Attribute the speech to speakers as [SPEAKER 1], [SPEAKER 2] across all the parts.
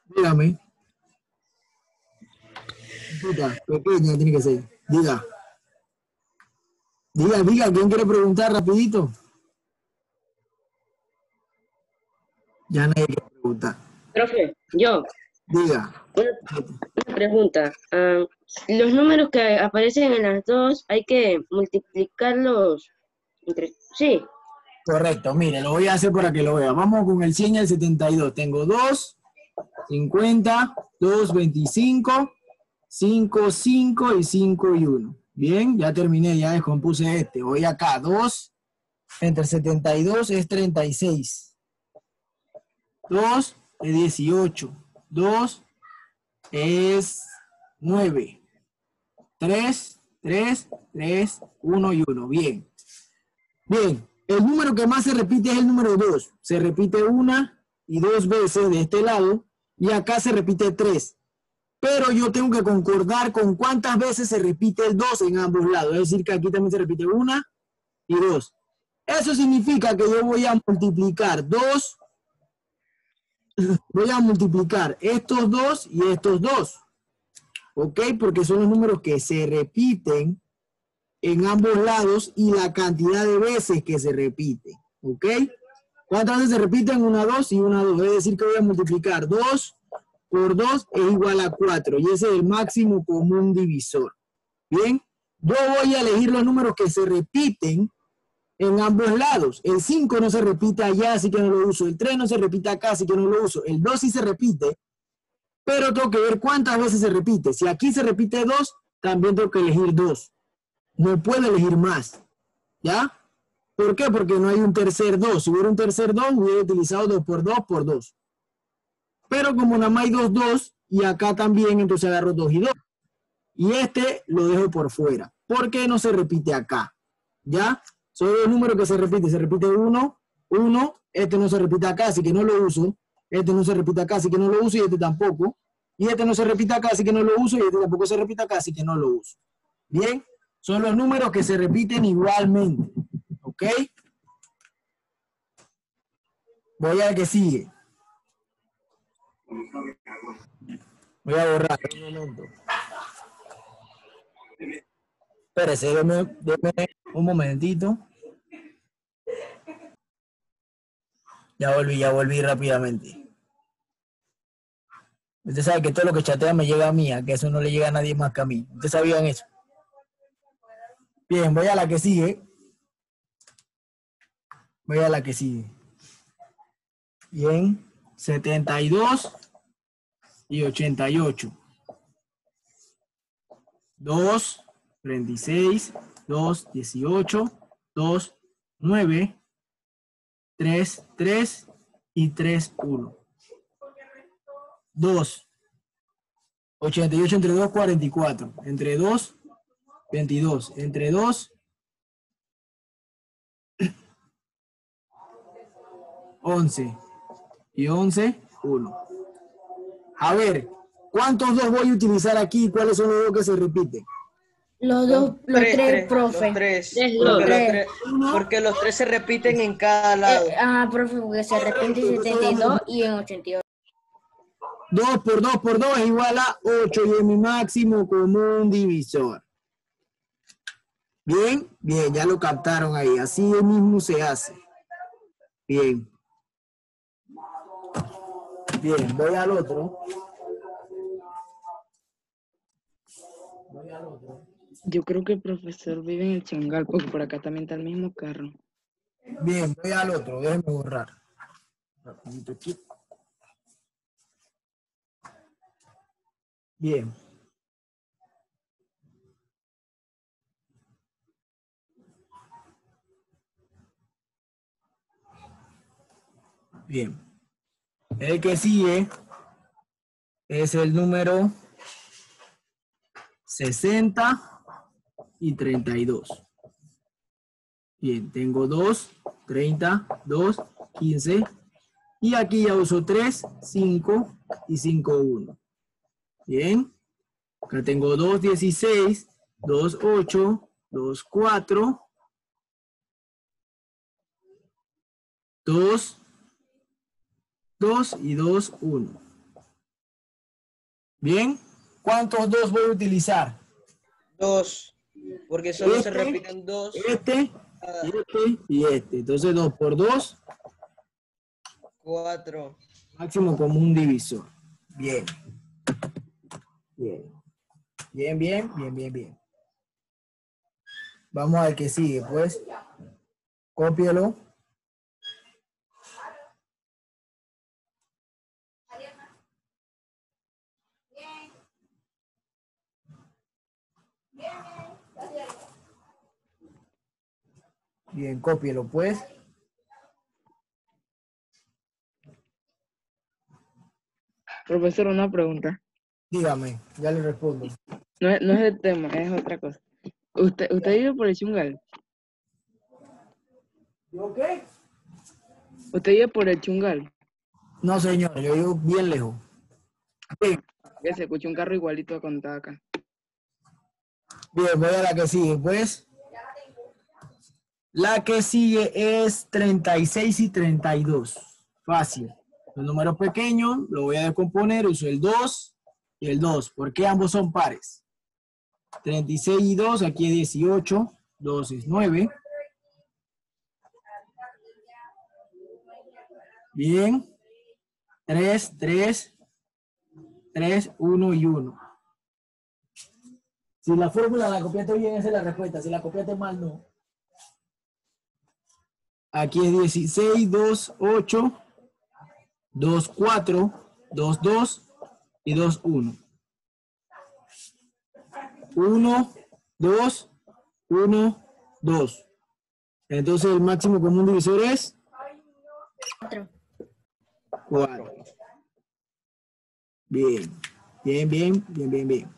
[SPEAKER 1] Dígame. Chiquita, pequeña tiene que ser. Diga. Diga, ¿quién quiere preguntar rapidito? Ya nadie quiere preguntar.
[SPEAKER 2] Profe, yo,
[SPEAKER 1] Diga.
[SPEAKER 2] una pregunta. Los números que aparecen en las dos hay que multiplicarlos entre... Sí,
[SPEAKER 1] Correcto, mire, lo voy a hacer para que lo vea. Vamos con el 100 y el 72. Tengo 2, 50, 2, 25, 5, 5 y 5 y 1. Bien, ya terminé, ya descompuse este. Voy acá, 2 entre 72 es 36. 2 es 18. 2 es 9. 3, 3, 3, 1 y 1. Bien. Bien, el número que más se repite es el número 2. Se repite una y dos veces de este lado y acá se repite 3. Pero yo tengo que concordar con cuántas veces se repite el 2 en ambos lados. Es decir, que aquí también se repite una y 2. Eso significa que yo voy a multiplicar 2, voy a multiplicar estos 2 y estos 2. ¿Ok? Porque son los números que se repiten en ambos lados y la cantidad de veces que se repite. ¿Ok? ¿Cuántas veces se repiten? Una, 2 y una, 2. Es decir, que voy a multiplicar 2 por 2 es igual a 4. Y ese es el máximo común divisor. Bien, yo voy a elegir los números que se repiten en ambos lados. El 5 no se repite allá, así que no lo uso. El 3 no se repite acá, así que no lo uso. El 2 sí se repite, pero tengo que ver cuántas veces se repite. Si aquí se repite 2, también tengo que elegir 2. No puedo elegir más. ¿Ya? ¿Por qué? Porque no hay un tercer 2. Si hubiera un tercer 2, hubiera utilizado 2 por 2 por 2. Pero como nada más hay 2, 2, y acá también, entonces agarro 2 y 2. Y este lo dejo por fuera. ¿Por qué no se repite acá? ¿Ya? Son los números que se repiten. Se repite 1, 1. Este no se repite acá, así que no lo uso. Este no se repite acá, así que no lo uso. Y este tampoco. Y este no se repite acá, así que no lo uso. Y este tampoco se repite acá, así que no lo uso. Bien. Son los números que se repiten igualmente. ¿Ok? Voy al que sigue. Voy a borrar un momento. Espérese, deme un momentito. Ya volví rápidamente. Usted sabe que todo lo que chatea me llega a mí, que eso no le llega a nadie más que a mí. ¿Ustedes sabían eso? Bien, voy a la que sigue. Voy a la que sigue. Bien, 72 y 88. 2, 36, 2, 18, 2, 9, 3, 3 y 3, 1. 2, 88 entre 2, 44. Entre 2, 22. Entre 2, 11. Y 11, 1. A ver, ¿cuántos 2 voy a utilizar aquí? ¿Cuáles son los 2 que se repiten?
[SPEAKER 3] Los tres, profe.
[SPEAKER 4] Los tres.
[SPEAKER 3] Porque
[SPEAKER 4] Los tres se repiten en cada lado.
[SPEAKER 3] Profe, porque se repite en 72 y en 88.
[SPEAKER 1] 2 por 2 por 2 es igual a 8 y es mi máximo común divisor. Bien, bien, ya lo captaron ahí. Así mismo se hace. Bien. Bien, voy al otro.
[SPEAKER 5] Yo creo que el profesor vive en el Changal, porque por acá también está el mismo carro.
[SPEAKER 1] Bien, voy al otro. Déjenme borrar. Rapidito aquí. Bien. Bien. El que sigue es el número 60 y 32. Bien, tengo 2, 30, 2, 15. Y aquí ya uso 3, 5 y 5, 1. Bien. Acá tengo 2, 16, 2, 8, 2, 4, 2, 2 y 2, 1. Bien. ¿Cuántos 2 voy a utilizar?
[SPEAKER 4] 2. Porque solo se
[SPEAKER 1] Este,
[SPEAKER 4] repiten 2.
[SPEAKER 1] Este, y este. Entonces 2 por 2,
[SPEAKER 4] 4.
[SPEAKER 1] máximo común divisor. Bien. Bien. Bien, bien, bien, bien, bien. Vamos al que sigue, pues. Cópialo. Bien, cópielo, pues.
[SPEAKER 5] Profesor, una pregunta.
[SPEAKER 1] Dígame, ya le respondo.
[SPEAKER 5] No es el tema, es otra cosa. ¿Usted vive por el Chungal?
[SPEAKER 1] ¿Yo qué?
[SPEAKER 5] ¿Usted vive por el Chungal?
[SPEAKER 1] No, señor, yo vivo bien lejos. Bien,
[SPEAKER 5] Que se escucha un carro igualito a contar acá.
[SPEAKER 1] bien, voy a la que sigue, pues. La que sigue es 36 y 32. Fácil. Los números pequeños lo voy a descomponer, uso el 2 y el 2. ¿Por qué ambos son pares? 36 y 2, aquí es 18. 2 es 9. Bien. 3, 3, 3, 1 y 1. Si la fórmula la copiaste bien, esa es la respuesta. Si la copiaste mal, no. Aquí es 16, 2, 8, 2, 4, 2, 2 y 2, 1. 1, 2, 1, 2. Entonces el máximo común divisor es 4. Bien, bien, bien, bien, bien, bien.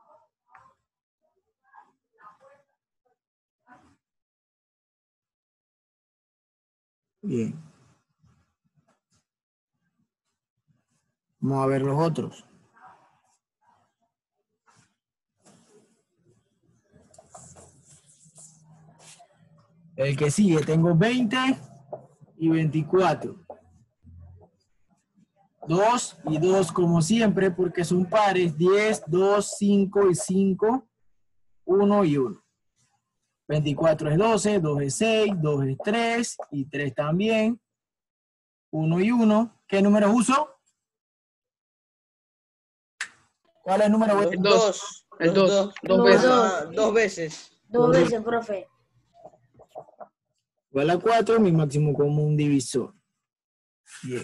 [SPEAKER 1] Bien. Vamos a ver los otros. El que sigue, tengo 20 y 24. 2 y 2 como siempre porque son pares. 10, 2, 5 y 5. 1 y 1. 24 es 12, 2 es 6, 2 es 3 y 3 también. 1 y 1. ¿Qué números uso? ¿Cuál es el número?
[SPEAKER 4] Los
[SPEAKER 5] El
[SPEAKER 4] 2.
[SPEAKER 5] 2. El
[SPEAKER 4] Los
[SPEAKER 5] 2.
[SPEAKER 4] 2.
[SPEAKER 5] 2
[SPEAKER 3] Los
[SPEAKER 5] veces.
[SPEAKER 3] dos.
[SPEAKER 4] 2 veces.
[SPEAKER 3] Dos veces, profe.
[SPEAKER 1] Igual a 4, mi máximo común divisor. Bien.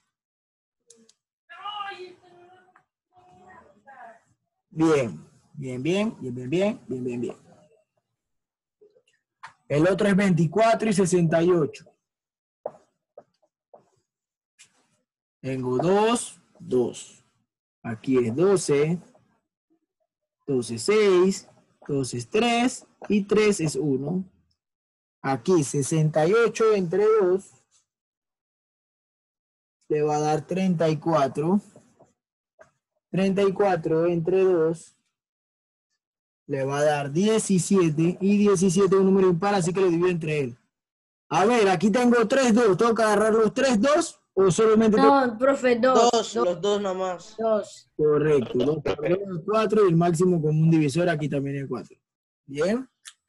[SPEAKER 1] Bien, bien, bien, bien, bien, bien, bien, bien, bien. El otro es 24 y 68. Tengo 2, 2. Aquí es 12, 12 es 6, 2 es 3 y 3 es 1. Aquí 68 entre 2 le va a dar 34. 34 entre 2 le va a dar 17 y 17 es un número impar, así que lo divido entre él. A ver, aquí tengo 3, 2. ¿Tengo que agarrar los 3, 2 o solamente tengo?
[SPEAKER 3] No, profe, dos.
[SPEAKER 4] 2. Los 2 nomás.
[SPEAKER 3] Dos.
[SPEAKER 1] Correcto, 2 por 2 es 4 y el máximo común divisor aquí también es 4. Bien.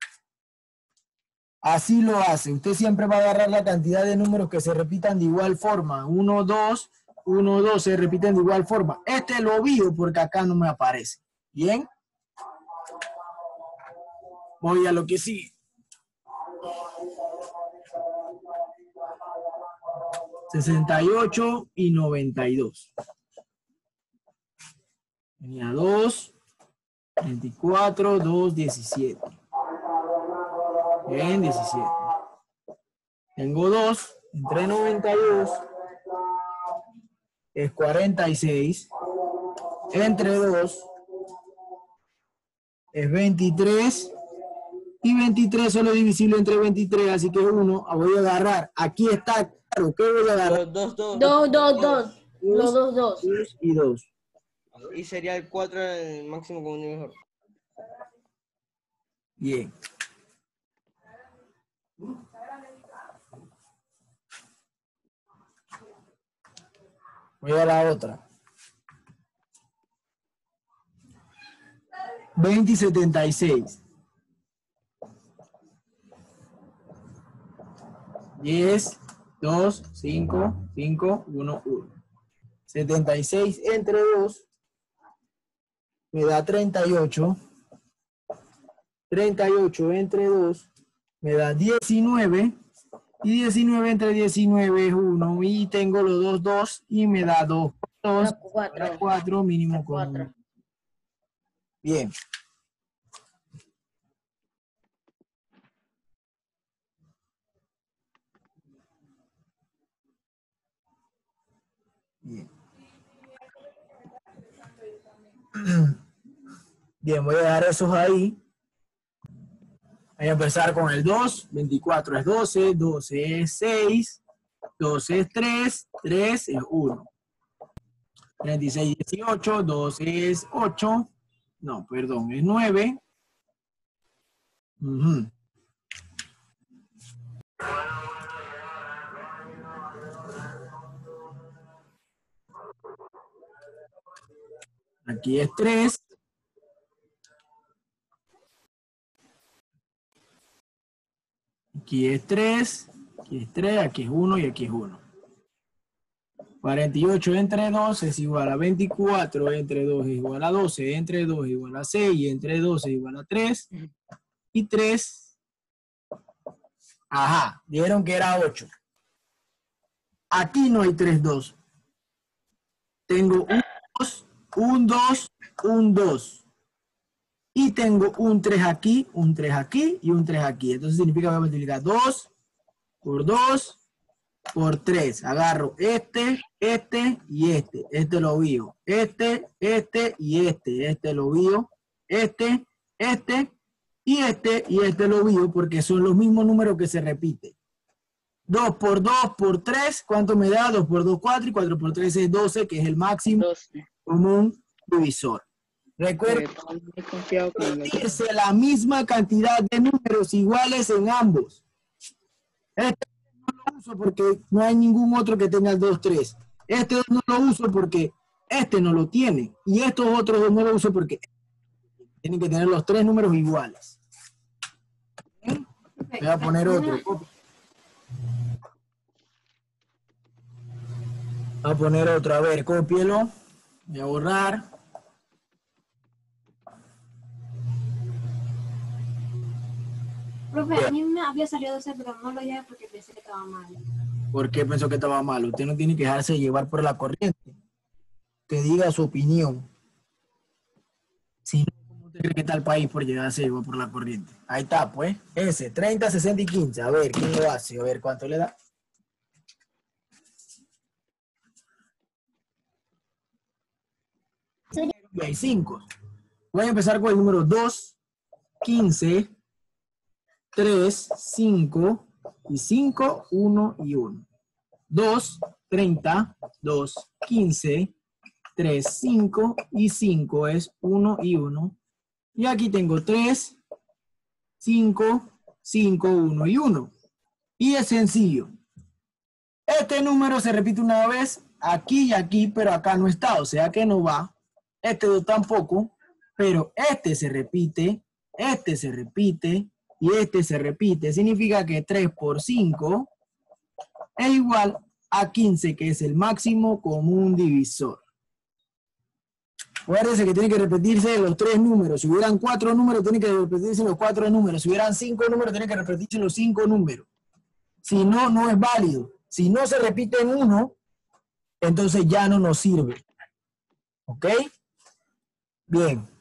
[SPEAKER 1] Así lo hace. Usted siempre va a agarrar la cantidad de números que se repitan de igual forma. 1, 2, 1, 2 se repiten de igual forma. Este lo vio porque acá no me aparece. Bien. Voy a lo que sigue. 68 y 92. Tenía 2, 24, 2, 17. Bien, 17. Tengo 2 entre 92 es 46. Entre 2 es 23. Y 23 solo es divisible entre 23, así que 1. Voy a agarrar. Aquí está claro. ¿Qué voy a agarrar?
[SPEAKER 4] Los 2, 2.
[SPEAKER 3] Dos, dos, dos. Los
[SPEAKER 1] 2,
[SPEAKER 3] dos.
[SPEAKER 1] 2 y 2.
[SPEAKER 4] Y sería el 4 el máximo común divisor.
[SPEAKER 1] Bien. Voy a la otra. 20 y 76. 10, 2, 5, 5, 1, 1. 76 entre 2 me da 38. 38 entre 2 me da 19. Y 19 entre 19 es 1. Y tengo los 2 y me da 2. 2, 4 mínimo con 1. Bien. Bien. Bien, voy a dejar esos ahí. Voy a empezar con el 2. 24 es 12. 12 es 6. 12 es 3. 3 es 1. 36 es 18. 12 es 8. No, perdón, es 9. Aquí es 3. Aquí es 3. Aquí es 3. Aquí es 1 y aquí es 1. 48 entre 2 es igual a 24, entre 2 es igual a 12, entre 2 es igual a 6, y entre 2 es igual a 3, y 3, ajá, dijeron que era 8. Aquí no hay 3, 2. Tengo un 2, un 2, un 2. Y tengo un 3 aquí, un 3 aquí y un 3 aquí. Entonces significa que voy a multiplicar 2 por 2 por 3. Agarro este y este. Este lo vio. Este y este. Este lo vio. Este y este lo vio porque son los mismos números que se repiten. 2 por 2 por 3, ¿cuánto me da? 2 por 2, 4 y 4 por 3 es 12, que es el máximo
[SPEAKER 5] 12.
[SPEAKER 1] común divisor. Recuerden, repetirse la misma cantidad de números iguales en ambos. Este no lo uso porque no hay ningún otro que tenga el 2, 3. Este no lo uso porque este no lo tiene. Y estos otros dos no lo uso porque tienen que tener los 3 números iguales. Voy a poner otro. Voy a poner otro. A ver, cópielo. Voy a borrar.
[SPEAKER 6] Profe, a mí me había salido ese, pero no lo llevé porque pensé que estaba mal.
[SPEAKER 1] ¿Por qué pensó que estaba mal? Usted no tiene que dejarse llevar por la corriente. Que diga su opinión. Si no, ¿cómo usted cree que está el país por llegarse llevar por la corriente? Ahí está, pues. Ese, 30, 60 y 15. A ver, ¿quién lo hace? A ver, ¿cuánto le da? Y hay 5. Voy a empezar con el número 2, 15, 3, 5 y 5, 1 y 1. 2, 30, 2, 15, 3, 5 y 5 es 1 y 1. Y aquí tengo 3, 5, 5, 1 y 1. Y es sencillo. Este número se repite una vez aquí y aquí, pero acá no está, o sea que no va. Este 2 tampoco, pero este se repite y este se repite. Significa que 3 por 5 es igual a 15, que es el máximo común divisor. Acuérdense que tiene que repetirse los 3 números. Si hubieran 4 números, tiene que repetirse los 4 números. Si hubieran 5 números, tiene que repetirse los 5 números. Si no, no es válido. Si no se repite en uno, entonces ya no nos sirve. ¿Ok? Bien.